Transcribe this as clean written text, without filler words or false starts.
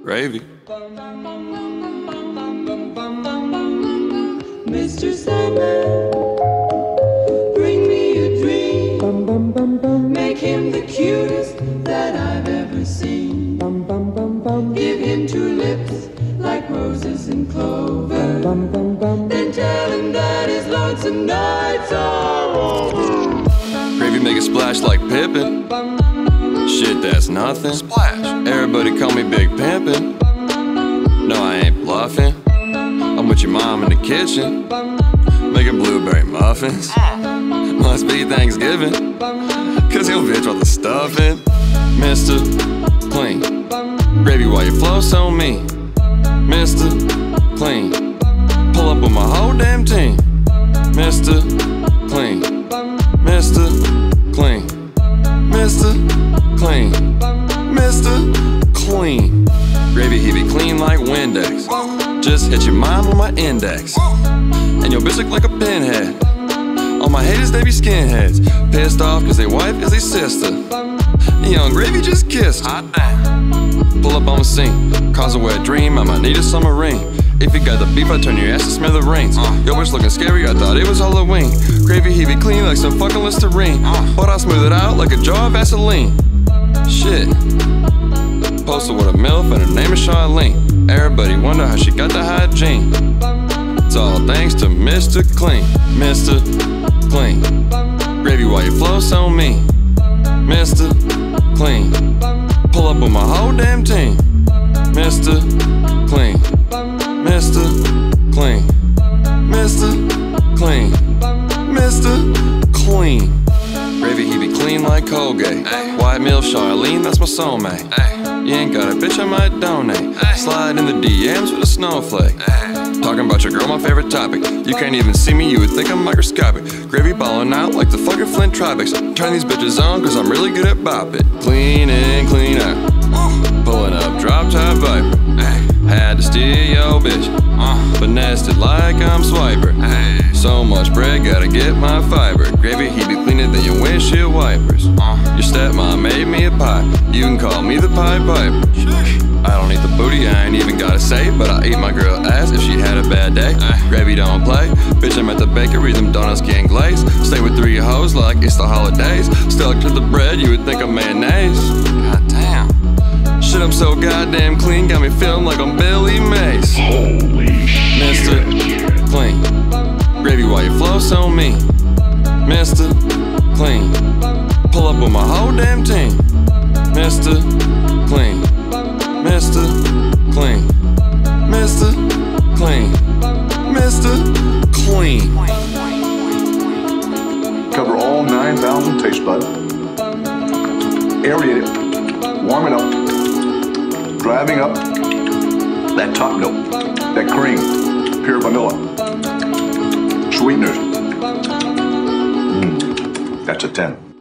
Gravy. Mr. Sandman, bring me a dream. Make him the cutest that I've ever seen. Give him two lips like roses and clover. Then tell him that his lonesome nights are over. Gravy make a splash like Pippin. Shit, that's nothing. Splash. Everybody call me Big Pimpin'. No, I ain't bluffing. I'm with your mom in the kitchen, making blueberry muffins. Must be Thanksgiving, cause your bitch want the stuffing. Mr. Clean, gravy while you flow so mean. Mr. Clean, pull up with my whole damn team. Mr. Clean, Mr. Clean, Mr. Clean, Mr. Clean. Gravy, he be clean like Windex. Just hit your mom with my index. And your bitch look like a pinhead. All my haters, they be skinheads. Pissed off cause they wife is they sister. And young Gravy just kissed. Hot damn. Pull up on the scene, cause a wet dream, I might need a summer ring. If you got the beef, I turn your ass to smithereens. Yo bitch looking scary, I thought it was Halloween. Gravy, he be clean like some fucking Listerine. But I smooth it out like a jar of Vaseline. Shit. Posted with a MILF and her name is Charlene. Everybody wonder how she got the hygiene. It's all thanks to Mr. Clean. Mr. Clean, gravy while you flow so mean. Mr. Clean, pull up with my whole damn team. Mr. Clean, Mr. Clean, Mr. Clean, Mr. Clean. Gravy, he be clean like Colgate. White MILF Charlene, that's my soulmate. You ain't got a bitch, I might donate. Slide in the DMs with a snowflake. Talking about your girl, my favorite topic. You can't even see me, you would think I'm microscopic. Gravy ballin' out like the fucking Flint Tropics. Turn these bitches on cause I'm really good at bop it. Clean in, clean out. Pulling up drop top Viper. Had to steal your bitch. Finessed it like I'm Swiper. So much bread, gotta get my fiber. Gravy, he be cleaner than your windshield wipers. Your stepmom made me a pie. You can call me the Pied Piper. I don't eat the booty, I ain't even gotta say it, but I eat my girl ass if she had a bad day. Gravy don't play. Bitch, I'm at the bakery, them donuts getting glazed. Stay with 3 hoes like it's the holidays. Stuck to the bread, you would think I'm mayonnaise. God damn. Shit, I'm so goddamn clean, got me feeling like I'm Billy Mays. Holy shit. Mr. Clean, gravy while you flow so mean. Mr. Clean, pull up with my whole damn team. Mr. Clean, Mr. Clean, Mr. Clean, Mr. Clean. Cover all 9,000 taste buds. Aerate it. Warm it up. Driving up that top note, that cream, pure vanilla, sweeteners. That's a 10.